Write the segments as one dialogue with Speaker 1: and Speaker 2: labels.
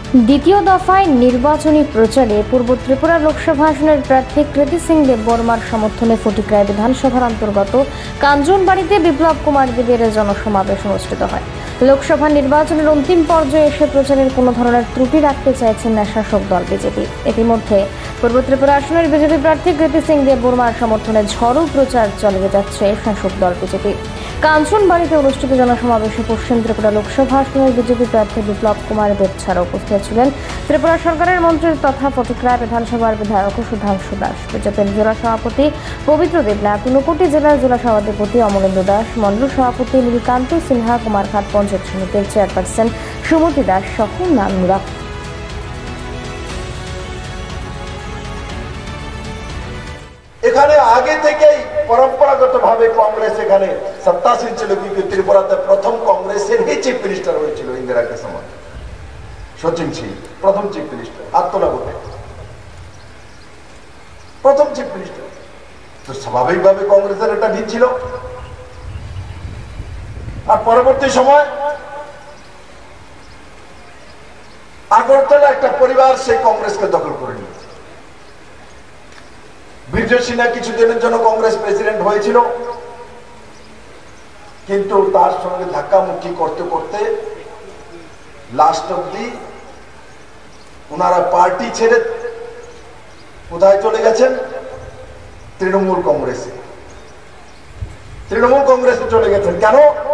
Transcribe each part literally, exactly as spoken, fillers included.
Speaker 1: দ্বিতীয় দফায় নির্বাচনী প্রচারে পূর্ব ত্রিপুরা লোকসভা আসনের প্রার্থী কৃতি সিং দেববর্মার সমর্থনে ফটিকরায় বিধানসভার অন্তর্গত কাঞ্চনবাড়িতে বিপ্লব কুমার দেবের জনসমাবেশ অনুষ্ঠিত হয়। লোকসভা নির্বাচনের অন্তিম পর্যায়ে এসে প্রচারের কোনো ধরনের ত্রুটি রাখতে চাইছেন না শাসক দল বিজেপি। ইতিমধ্যে পূর্ব ত্রিপুরা আসনের বিজেপি প্রার্থী কৃতি সিং দেববর্মার সমর্থনে ঝড়ো প্রচার চালিয়ে যাচ্ছে শাসক দল বিজেপি। কাঞ্চনবাড়িতে অনুষ্ঠিত জনসমাবেশে পশ্চিম ত্রিপুরা লোকসভা আসনের বিজেপি প্রার্থী বিপ্লব কুমার দেব ছাড়া উপস্থিত ছিলেন ত্রিপুরা সরকারের মন্ত্রী তথা ফটিকরায় বিধানসভার বিধায়ক সুধাংশু দাস, বিজেপির জেলা সভাপতি পবিত্র দেবনাথ, ঊনকোটি জেলার জেলা সভাধিপতি অমলেন্দু দাস, মন্ডল সভাপতি নীলকান্ত সিনহা, কুমারঘাট পঞ্চায়েত সমিতির চেয়ারপারসন সুমতি দাস সহ নামরা।
Speaker 2: এখানে আগে থেকেই পরম্পরাগতভাবে কংগ্রেস এখানে সত্তাসীন ছিল, কিন্তু ত্রিপুরাতে প্রথম কংগ্রেসের হি চিফ মিনিস্টার হয়েছিল ইন্দিরাকে সময় সচিন সিং, প্রথম চিফ মিনিস্টার আত্মলা বলে প্রথম চিফ মিনিস্টার। তো স্বাভাবিকভাবে কংগ্রেসের একটা ভিত ছিল। আর পরবর্তী সময় আগরতলা একটা পরিবার সেই কংগ্রেসকে দখল করে নিয়েছে। বীর্য সিনহা কিছুদিনের জন্য কংগ্রেস প্রেসিডেন্ট হয়েছিল, কিন্তু তার সঙ্গে ধাক্কামুক্কি করতে করতে লাস্ট অব্দি ওনারা পার্টি ছেড়ে কোথায় চলে গেছেন? তৃণমূল কংগ্রেসে। তৃণমূল কংগ্রেসে চলে গেছেন কেন?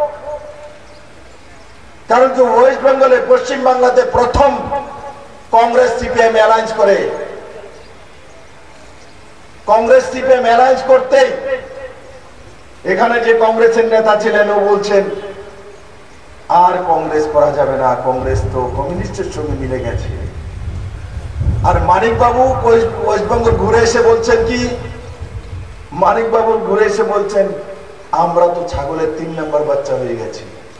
Speaker 2: কারণ কি ওয়েস্ট বেঙ্গলে, পশ্চিম বাংলাতে প্রথম কংগ্রেস সিপিএম অ্যালায়েন্স করে, কংগ্রেস সিপিএম অ্যালায়েন্স করতেই এখানে যে কংগ্রেসের নেতা ছিলেন ও বলছেন আর কংগ্রেস করা যাবে না, কংগ্রেস তো কমিউনিস্টের সঙ্গে মিলে গেছে। আর মানিক বাবু ওয়েস্ট বেঙ্গল ঘুরে এসে বলছেন কি, মানিক বাবু ঘুরে এসে বলছেন আমরা তো ছাগলের তিন নম্বর বাচ্চা হয়ে গেছি।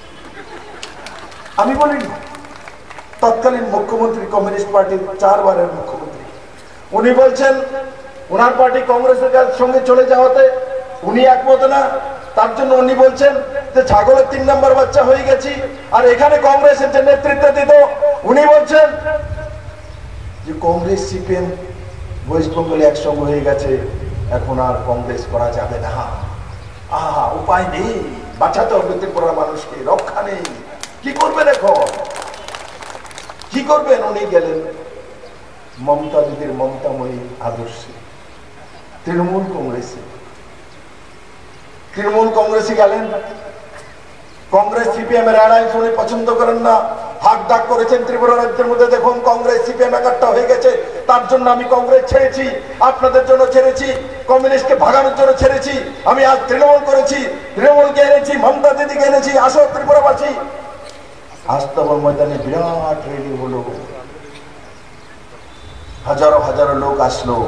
Speaker 2: আমি বলিনি, তৎকালীন মুখ্যমন্ত্রী, কমিউনিস্ট পার্টির চারবারের মুখ্যমন্ত্রী, উনি বলছেন ওনার পার্টি কংগ্রেসের সঙ্গে চলে যাওয়াতে উনি একমত না, তার জন্য উনি বলছেন যে ছাগলের তিন নম্বর বাচ্চা হয়ে গেছি। আর এখানে কংগ্রেসের যে নেতৃত্ব দিত উনি বলছেন যে কংগ্রেস সিপিএম ওয়েস্ট বেঙ্গলে একসঙ্গে হয়ে গেছে, এখন আর কংগ্রেস করা যাবে না। আহা, উপায় নেই, বাঁচাতে হবে ত্রিপুরার মানুষকে, রক্ষা নেই, কি করবেন এখন, কি করবেন? উনি গেলেন মমতা দিদির মমতাময়ী আদর্শে তৃণমূল কংগ্রেসে, তৃণমূল কংগ্রেসে গেলেন। কংগ্রেস সিপিএম এর অ্যালায়েন্স উনি পছন্দ করেন না, হাক ডাক করেছেন ত্রিপুরা রাজ্যের মধ্যে, দেখুন কংগ্রেস সিপিএম একাট্টা হয়ে গেছে, তার জন্য আমি কংগ্রেস ছেড়েছি, আপনাদের জন্য ছেড়েছি, কমিউনিস্টকে ভাগানোর জন্য ছেড়েছি, আমি আজ তৃণমূল করেছি, তৃণমূলকে এনেছি, মমতা দিদিকে এনেছি, আসো ত্রিপুরাবাসী। আস্তবল ময়দানে বিরাট র্যালি হলো, হাজারো হাজারো লোক আসলো।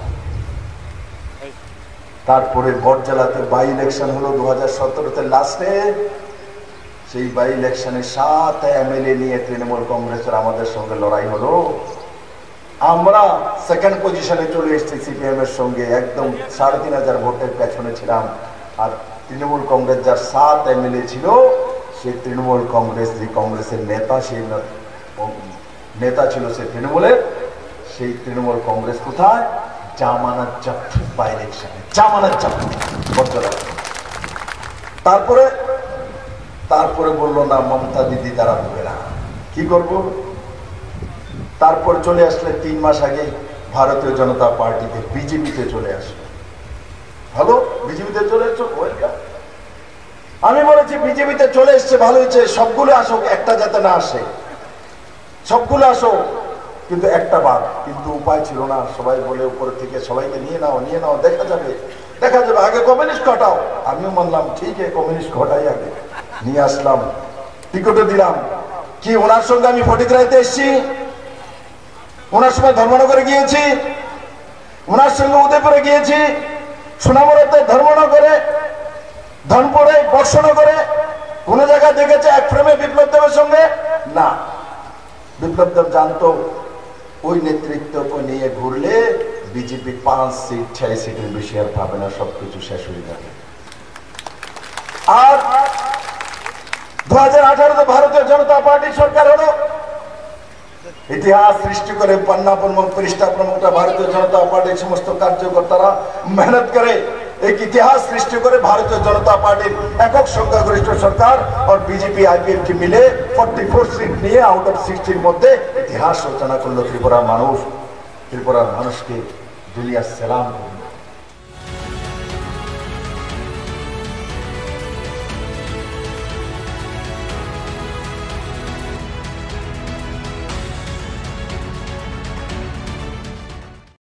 Speaker 2: তারপরে বটজলাতে বাই ইলেকশন হলো দু হাজার সতেরোতে লাস্টে, সেই বাই ইলেকশনে সাত এমএলএ নিয়ে তৃণমূল কংগ্রেসের আমাদের সঙ্গে লড়াই হলো। আমরা সেকেন্ড পজিশনে চলে এসেছি সিপিএম এর সঙ্গে, একদম সাড়ে তিন হাজার ভোটের পেছনে ছিলাম। আর তৃণমূল কংগ্রেস যার সাত এমএলএ ছিল, সেই তৃণমূল কংগ্রেস, যে কংগ্রেসের নেতা, সেই নেতা ছিল সে তৃণমূলের, সেই তৃণমূল কংগ্রেস কোথায়? জামানত জব্দ বাই ইলেকশনে, জামানত জব্দ বটজলা। তারপরে তারপরে বললো না মমতা দিদি দ্বারা হবে না, কি করব? তারপর চলে আসলে তিন মাস আগে ভারতীয় জনতা পার্টিতে, বিজেপিতে চলে আসলো। ভালো, বিজেপিতে চলে এসছো, ওয়েলকাম। আমি বলেছি বিজেপিতে চলে এসছে ভালো হয়েছে, সবগুলো আসুক, একটা যাতে না আসে, সবগুলো আসো, কিন্তু একটা বাদ। কিন্তু উপায় ছিল না, সবাই বলে উপরে থেকে সবাইকে নিয়ে নাও, নিয়ে নাও, দেখা যাবে, দেখা যাবে, আগে কমিউনিস্ট ঘটাও। আমিও মানলাম ঠিক আছে, কমিউনিস্ট ঘটাই, আগে নিয়ে আসলাম, টিকিটও দিলাম। কি ওনার সঙ্গে আমি ফটিকরাইতে এসেছি, ওনার সময় ধর্মনগরে গিয়েছি, ওনার সঙ্গে উদয়পুরে গিয়েছি, সোনামুড়াতে, ধর্মনগরে, ধনপুরে, বর্ষনগরে, কোন জায়গায় দেখেছে এক ফ্রেমে বিপ্লব দেবের সঙ্গে? না। বিপ্লব দেব জানতো ওই নেতৃত্বকে নিয়ে ঘুরলে বিজেপি পাঁচ সিট ছয় সিটের বেশি আর পাবে না, সবকিছু শেষ হয়ে যাবে। আর দু হাজার আঠারোতে ভারতীয় জনতা পার্টি সরকার হলো, ইতিহাস সৃষ্টি করে পান্না প্রমুখ পৃষ্ঠা প্রমুখরা ভারতীয় জনতা পার্টির সমস্ত কার্যকর্তারা মেহনত করে एक इतिहास सृष्टि করে ভারতীয় জনতা পার্টির একক সংখ্যাগরিষ্ঠ সরকার আর বিজেপি আইপিএফ কি মিলে চৌর্যাশি সিট নিয়ে আউট অফ ষাট এর মধ্যে ইতিহাস রচনা করলো ত্রিপুরার মানুষ ত্রিপুরার মানুষকে দুনিয়া সালাম